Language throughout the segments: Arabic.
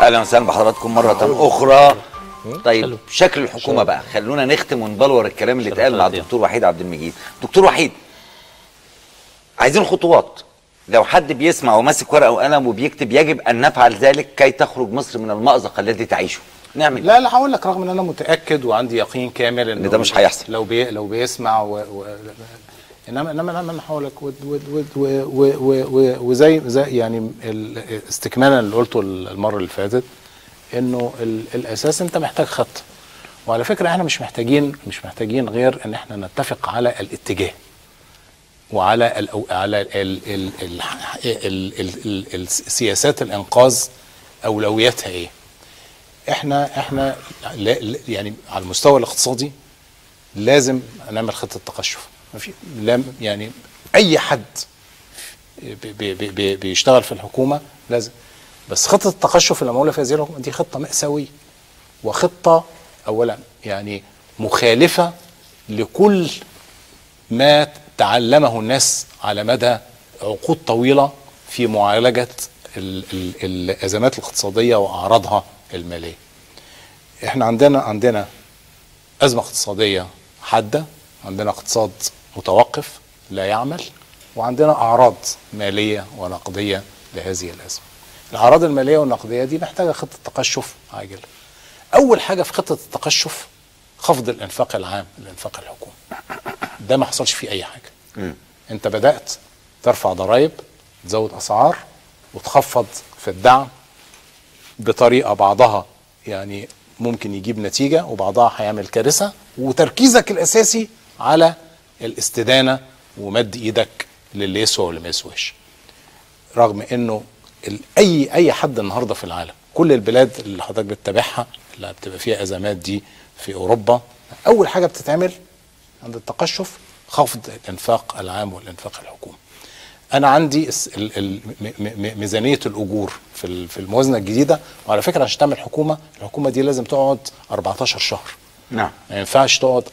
اهلا وسهلا بحضراتكم مره اخرى. طيب شكل الحكومه بقى، خلونا نختم ونبلور الكلام اللي اتقال مع الدكتور وحيد عبد المجيد. دكتور وحيد، عايزين خطوات. لو حد بيسمع وماسك ورقه وقلم وبيكتب، يجب ان نفعل ذلك كي تخرج مصر من المأزق الذي تعيشه. نعمل لا هقول لك، رغم ان انا متاكد وعندي يقين كامل ان ده مش هيحصل لو بيسمع انما انا هقول لك وزي يعني استكمالا اللي قلته المره اللي فاتت، انه الاساس انت محتاج خطه. وعلى فكره احنا مش محتاجين غير ان احنا نتفق على الاتجاه وعلى السياسات الانقاذ اولوياتها ايه. احنا يعني على المستوى الاقتصادي لازم نعمل خطه تقشف. يعني اي حد بيشتغل في الحكومه لازم، بس خطه التقشف اللي معموله في هذه الحكومه دي خطه مأساويه، وخطه اولا يعني مخالفه لكل ما تعلمه الناس على مدى عقود طويله في معالجه الازمات الاقتصاديه واعراضها الماليه. احنا عندنا ازمه اقتصاديه حاده، عندنا اقتصاد متوقف لا يعمل، وعندنا اعراض ماليه ونقديه لهذه الازمه. الاعراض الماليه والنقديه دي محتاجه خطه تقشف عاجله. اول حاجه في خطه التقشف خفض الانفاق العام، الانفاق الحكومي. ده ما حصلش فيه اي حاجه. انت بدات ترفع ضرائب، تزود اسعار، وتخفض في الدعم بطريقه بعضها يعني ممكن يجيب نتيجه وبعضها هيعمل كارثه، وتركيزك الاساسي على الاستدانه ومد ايدك للي يسوى واللي ما يسواش. رغم انه اي حد النهارده في العالم، كل البلاد اللي حضرتك بتتابعها اللي بتبقى فيها ازمات دي في اوروبا، اول حاجه بتتعمل عند التقشف خفض الانفاق العام والانفاق الحكومي. انا عندي ميزانيه الاجور في الموازنه الجديده، وعلى فكره عشان تعمل الحكومه دي لازم تقعد 14 شهر. نعم. ما ينفعش تقعد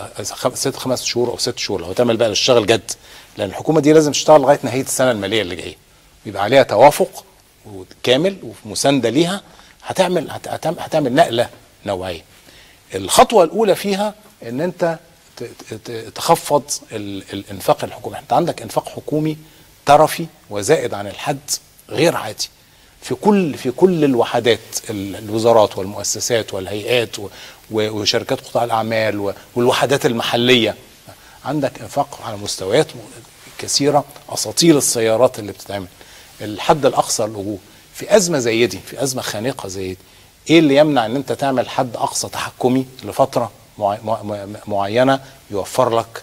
5 شهور او 6 شهور لو تعمل بقى تشتغل جد، لان الحكومه دي لازم تشتغل لغايه نهايه السنه الماليه اللي جايه، يبقى عليها توافق كامل ومسانده ليها. هتعمل نقله نوعيه. الخطوه الاولى فيها ان انت تخفض الانفاق الحكومي. انت عندك انفاق حكومي ترفي وزائد عن الحد غير عادي في كل الوحدات، الوزارات والمؤسسات والهيئات وشركات قطاع الاعمال والوحدات المحليه. عندك انفاق على مستويات كثيره، اساطيل السيارات اللي بتتعمل، الحد الاقصى للاجور. في ازمه زي دي، في ازمه خانقه زي دي، ايه اللي يمنع ان انت تعمل حد اقصى تحكمي لفتره معينه يوفر لك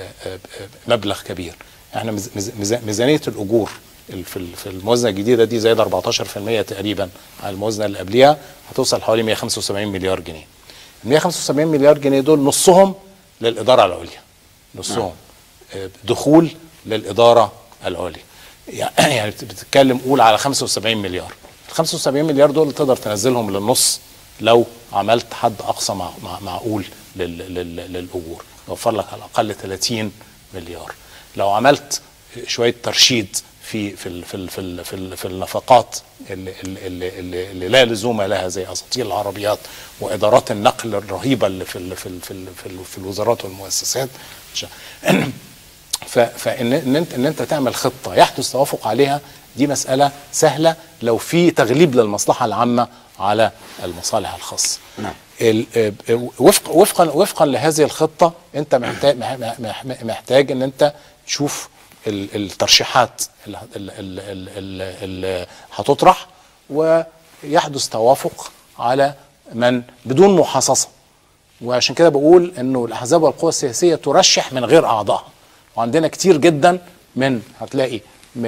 مبلغ كبير؟ احنا ميزانيه الاجور في الموازنه الجديده دي زايد 14% تقريبا على الموازنه اللي قبلها، هتوصل حوالي 175 مليار جنيه. ال 175 مليار جنيه دول نصهم للاداره العليا، نصهم دخول للاداره العليا. يعني بتتكلم قول على 75 مليار. ال 75 مليار دول تقدر تنزلهم للنص لو عملت حد اقصى معقول للاجور، يوفر لك على الاقل 30 مليار. لو عملت شويه ترشيد في النفقات اللي لا لزوم لها، زي اساطيل العربيات وادارات النقل الرهيبه اللي في الوزارات والمؤسسات، فان انت تعمل خطه يحدث توافق عليها، دي مساله سهله لو في تغليب للمصلحه العامه على المصالح الخاصه. نعم. وفقا لهذه الخطه انت محتاج ان انت تشوف الترشيحات اللي هتطرح، ويحدث توافق على من بدون محاصصه. وعشان كده بقول انه الاحزاب والقوى السياسيه ترشح من غير اعضائها، وعندنا كتير جدا هتلاقي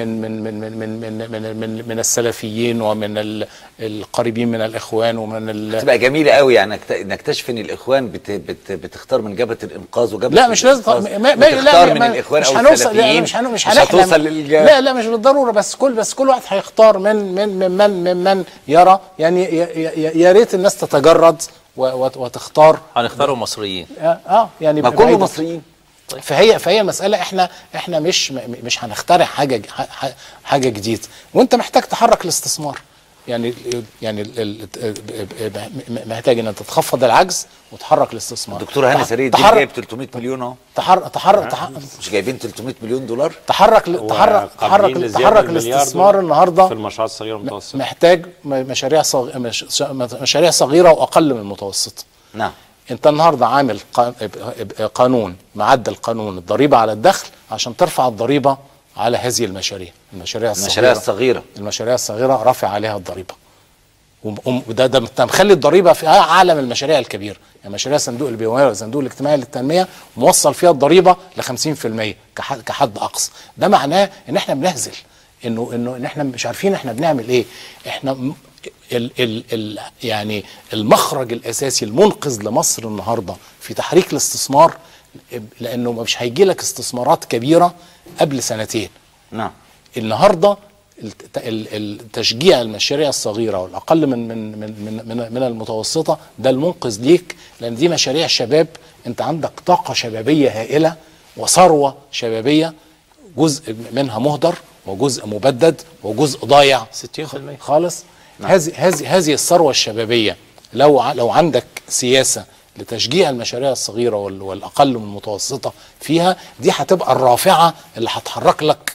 من السلفيين ومن القريبين من الاخوان ومن تبقى جميله قوي يعني نكتشف ان الاخوان بتختار من جبهه الانقاذ وجبهه لا مش لازم بتختار من الاخوان او السلفيين. مش هتوصل لا مش بالضروره، بس كل واحد هيختار من يرى. يعني يا ريت الناس تتجرد وتختار. هنختاروا مصريين. يعني ما كله مصريين. فهي مسألة احنا مش هنخترع حاجة جديدة، وانت محتاج تحرك الاستثمار. محتاج ان انت تخفض العجز وتحرك الاستثمار. الدكتور هاني سري الدين جايب 300 مليون اهو. مش جايبين 300 مليون دولار؟ تحرك الاستثمار النهارده في المشروعات الصغيره والمتوسطه. محتاج مشاريع صغيره واقل من المتوسطه. نعم. انت النهارده عامل قانون، معدل قانون الضريبه على الدخل عشان ترفع الضريبه على هذه المشاريع الصغيره رافع عليها الضريبه. وده مخلي الضريبه في اعلى من المشاريع الكبيره، يعني مشاريع صندوق البيئويه والصندوق الاجتماعي للتنميه موصل فيها الضريبه ل 50% كحد اقصى. ده معناه ان احنا بنهزل، ان احنا مش عارفين احنا بنعمل ايه. احنا يعني المخرج الاساسي المنقذ لمصر النهارده في تحريك الاستثمار، لانه مش هيجي لك استثمارات كبيره قبل سنتين. نعم. النهارده التشجيع المشاريع الصغيره والاقل من المتوسطه ده المنقذ ليك، لان دي مشاريع شباب. انت عندك طاقه شبابيه هائله وثروه شبابيه، جزء منها مهدر وجزء مبدد وجزء ضايع 60% خالص. نعم. هذه الثروه الشبابيه لو عندك سياسه لتشجيع المشاريع الصغيره والاقل من المتوسطه فيها، دي هتبقى الرافعه اللي هتحرك لك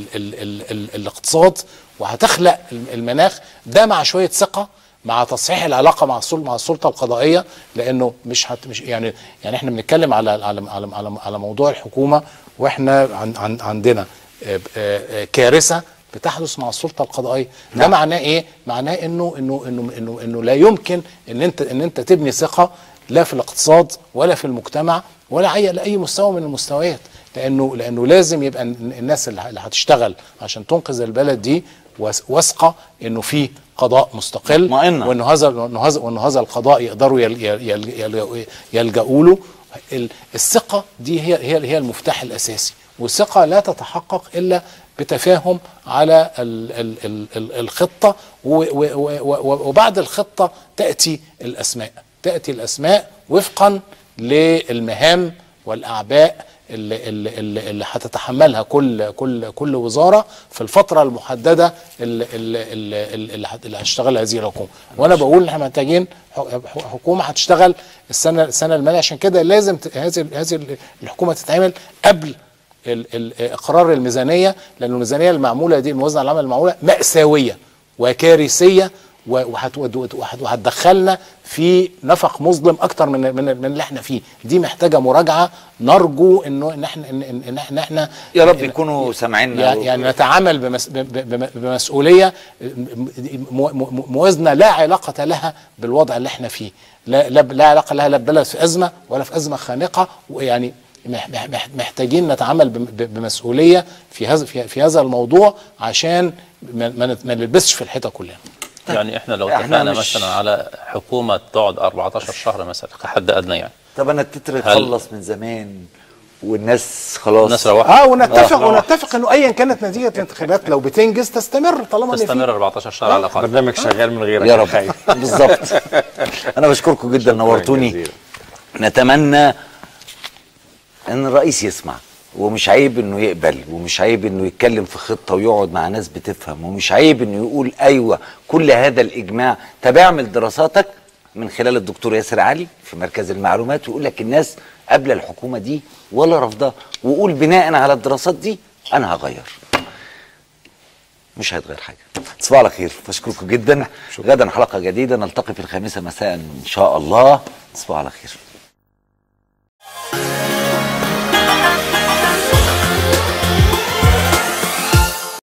الاقتصاد وهتخلق المناخ ده، مع شويه ثقه، مع تصحيح العلاقه مع السلطه القضائيه. لانه مش يعني احنا بنتكلم على موضوع الحكومه، واحنا عندنا كارثه بتحدث مع السلطه القضائيه. ده معناه ايه؟ معناه انه لا يمكن ان انت تبني ثقه لا في الاقتصاد ولا في المجتمع ولا لاي مستوى من المستويات، لانه لازم يبقى الناس اللي هتشتغل عشان تنقذ البلد دي واثقه انه في قضاء مستقل، وانه هذا القضاء يقدروا يلجأوا له. الثقه دي هي المفتاح الاساسي، والثقه لا تتحقق الا بتفاهم على الخطه، وبعد الخطه تاتي الاسماء وفقا للمهام والاعباء اللي هتتحملها كل وزاره في الفتره المحدده اللي هتشتغل هذه الحكومه. وانا بقول ان احنا محتاجين حكومه هتشتغل السنه الماليه، عشان كده لازم هذه الحكومه تتعمل قبل اقرار الميزانيه، لان الميزانيه المعموله دي، الموازنه العامه المعموله مأساويه وكارثيه، وهتدخلنا في نفق مظلم اكتر من اللي احنا فيه. دي محتاجه مراجعه، نرجو ان احنا يا رب يكونوا سامعيننا، يعني نتعامل بمسؤوليه موازنه لا علاقه لها بالوضع اللي احنا فيه، لا علاقه لها لا ببلد في ازمه ولا في ازمه خانقه. ويعني محتاجين نتعامل بمسؤوليه في هذا الموضوع عشان ما نلبسش في الحيطه كلنا. يعني احنا لو اتفقنا مثلا على حكومه تقعد 14 شهر مثلا كحد ادنى يعني. طب انا التتر اتخلص من زمان والناس خلاص، الناس روحت. ونتفق انه ايا كانت نتيجه الانتخابات لو بتنجز تستمر، طالما تستمر 14 شهر على الاقل. برنامج شغال من غيرك يا رب. بالظبط. انا بشكركم جدا، نورتوني. نتمنى ان الرئيس يسمع، ومش عيب انه يقبل، ومش عيب انه يتكلم في خطه ويقعد مع ناس بتفهم، ومش عيب انه يقول ايوه كل هذا الاجماع. طب اعمل دراساتك من خلال الدكتور ياسر علي في مركز المعلومات، ويقول لك الناس قبل الحكومه دي ولا رفضها، وقول بناء على الدراسات دي انا هغير. مش هيتغير حاجه. تصبحوا على خير، بشكركم جدا. غدا حلقه جديده، نلتقي في 5 مساء ان شاء الله. تصبحوا على خير.